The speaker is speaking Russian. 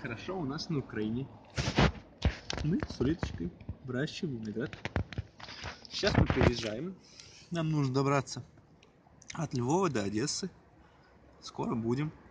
хорошо у нас на Украине. Мы с Улиточкой выращиваем виноград. Сейчас мы переезжаем. Нам нужно добраться от Львова до Одессы. Скоро будем.